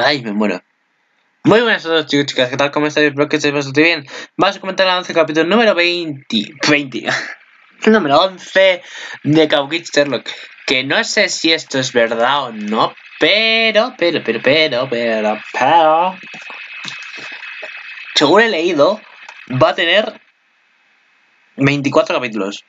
Ay, me muero. Muy buenas a todos, chicos, chicas. ¿Qué tal? ¿Cómo estáis? Espero que estéis bastante bien. Vamos a comentar el 11 capítulo número 20. Número 11 de Cowboy Sherlock. Que no sé si esto es verdad o no, pero según he leído, va a tener 24 capítulos.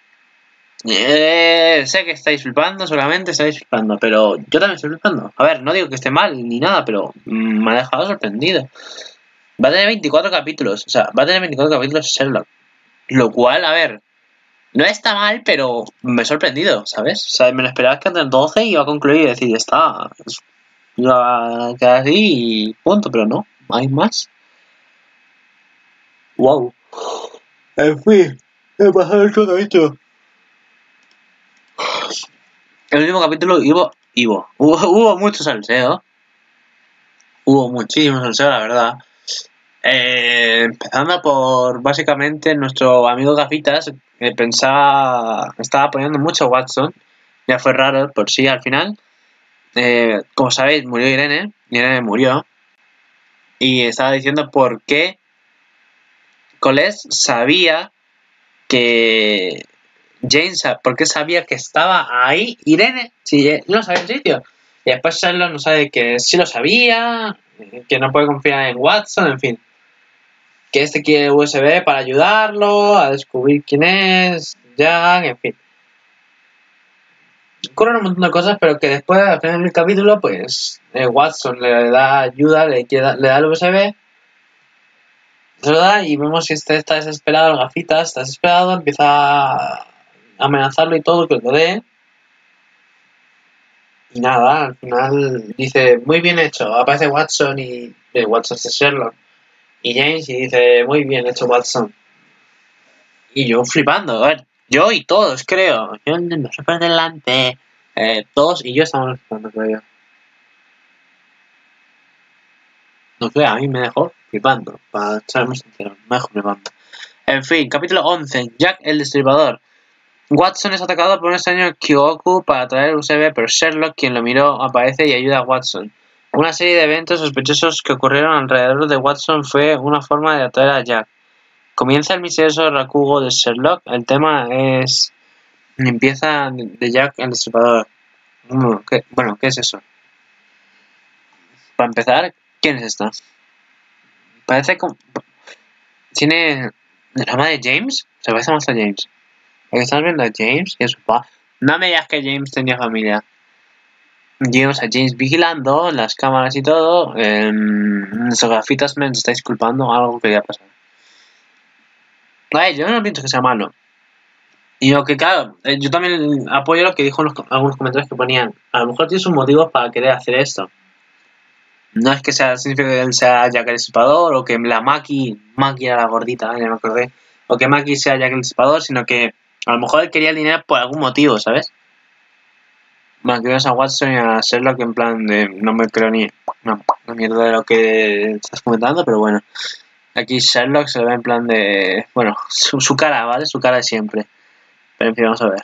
Sé que estáis flipando, seguramente estáis flipando, pero yo también estoy flipando. A ver, no digo que esté mal ni nada, pero me ha dejado sorprendido. Va a tener 24 capítulos, o sea, va a tener 24 capítulos Sherlock. Lo cual, a ver, no está mal, pero me he sorprendido, ¿sabes? O sea, me lo esperaba que antes 12 iba a concluir y decir, ya está, iba a quedar así y punto, pero no, hay más. Wow. En fin, he pasado el capítulo. El último capítulo hubo mucho salseo. Hubo muchísimo salseo, la verdad. Empezando por básicamente nuestro amigo Gafitas, estaba apoyando mucho a Watson. Ya fue raro por sí al final. Como sabéis, murió Irene murió. Y estaba diciendo por qué Coles sabía que James, ¿por qué sabía que estaba ahí Irene? Si no sabía el sitio. Y después Sherlock no sabe que sí lo sabía, que no puede confiar en Watson, en fin. Que este quiere el USB para ayudarlo a descubrir quién es, Jack, en fin. Ocurren un montón de cosas, pero que después, al final del capítulo, pues Watson le da ayuda, le da el USB, se lo da y vemos que este está desesperado, el Gafitas está desesperado, empieza a amenazarlo y todo, que lo dé. Y nada, al final dice, muy bien hecho, aparece Watson y Watson es Sherlock. Y James y dice, muy bien hecho Watson. Y yo flipando, a ver, yo y todos creo, yo no sé por delante, todos y yo estamos flipando, creo yo. No sé, a mí me dejó flipando, para ser muy sincero, me dejó flipando. En fin, capítulo 11, Jack el Destripador. Watson es atacado por un extraño Kyoku para traer el USB, pero Sherlock, quien lo miró, aparece y ayuda a Watson. Una serie de eventos sospechosos que ocurrieron alrededor de Watson fue una forma de atraer a Jack. Comienza el misterioso Rakugo de Sherlock. El tema es limpieza de Jack el Destripador. ¿Qué es eso? Para empezar, ¿quién es esta? Parece como... ¿Tiene el alma de James? Se parece más a James. Porque estás viendo a James y a su papá. No me digas que James tenía familia. Vimos a James vigilando las cámaras y todo. Los Gafitas me está disculpando. Algo quería pasar. Yo no pienso que sea malo. Y lo que claro, yo también apoyo lo que dijo algunos comentarios que ponían. A lo mejor tiene sus motivos para querer hacer esto. No es que significa que él sea Jack el Destripador o que la Maki era la gordita, ya me acordé. O que Maki sea Jack el Destripador, sino que a lo mejor él quería el dinero por algún motivo, ¿sabes? Bueno, que vemos a Watson y a Sherlock en plan de no me creo ni una mierda de lo que estás comentando, pero bueno. Aquí Sherlock se le ve en plan de... Bueno, su cara, ¿vale? Su cara de siempre. Pero en fin, vamos a ver.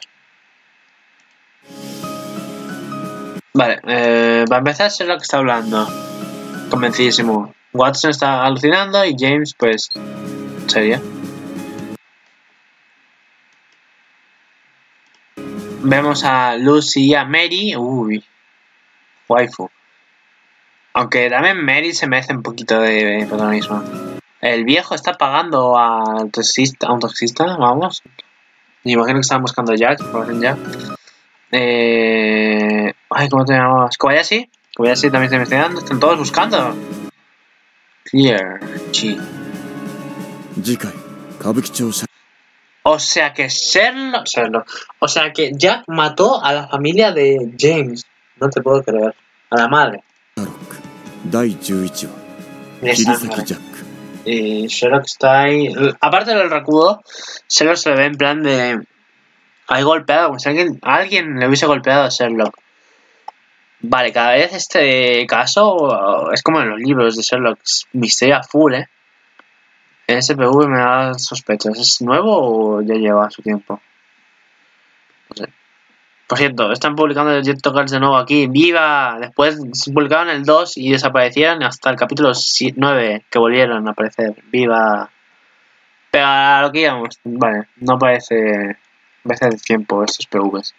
Vale, para empezar Sherlock está hablando. Convencidísimo. Watson está alucinando y James, pues... ¿Sería? Vemos a Lucy y a Mary. Uy. Waifu. Aunque también Mary se merece un poquito de protagonismo. El viejo está pagando a un taxista, vamos. Me imagino que estaban buscando a Jack, Jack. Ay, ¿cómo te llamabas? Kobayashi. Kobayashi también está investigando. Están todos buscando. Clear. Sí. O sea que Sherlock. O sea que Jack mató a la familia de James. No te puedo creer. A la madre. Y Sherlock está ahí. Aparte del Rakudo, Sherlock se le ve en plan de. Hay golpeado, como si alguien le hubiese golpeado a Sherlock. Vale, cada vez este caso es como en los libros de Sherlock. Misterio a full, El SPV me da sospechas. ¿Es nuevo o ya lleva su tiempo? No sé. Por cierto, están publicando el Jet Girls de nuevo aquí. ¡Viva! Después publicaron el 2 y desaparecieron hasta el capítulo 9 que volvieron a aparecer. ¡Viva! Pero a lo que íbamos, vale, no parece veces de tiempo estos PVs.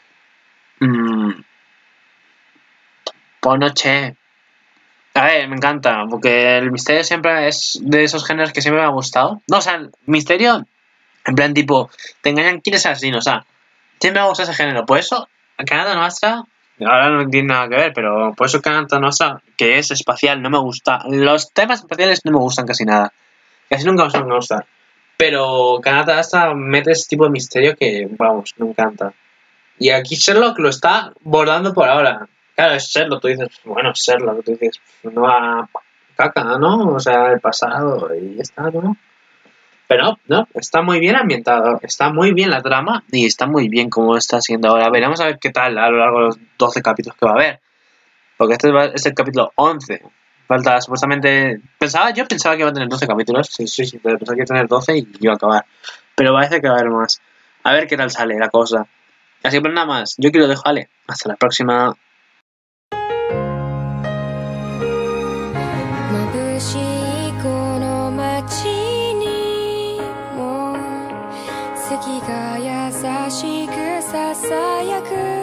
Pues noche. A ver, me encanta, porque el misterio siempre es de esos géneros que siempre me ha gustado. No, o sea, el misterio, en plan tipo, te engañan quién es el asesino, o sea, siempre me ha gustado ese género. Por eso, Canata Nostra, ahora no tiene nada que ver, pero por eso Canata Nostra, que es espacial, no me gusta. Los temas espaciales no me gustan casi nada. Casi nunca me gustan. Pero Canata Nostra mete ese tipo de misterio que, vamos, me encanta. Y aquí Sherlock lo está bordando por ahora. Claro, es Sherlock, tú dices, bueno, Sherlock, tú dices, no a caca, ¿no? O sea, el pasado y ya está, ¿no? Pero no, está muy bien ambientado, está muy bien la trama y está muy bien como está siendo ahora. Veremos a ver qué tal a lo largo de los 12 capítulos que va a haber. Porque este es el capítulo 11. Falta supuestamente... Yo pensaba que iba a tener 12 capítulos, sí, pero pensaba que iba a tener 12 y iba a acabar. Pero parece que va a haber más. A ver qué tal sale la cosa. Así que pues nada más, yo quiero dejar, vale. Hasta la próxima. 眩しいこの街にも月が優しくささやく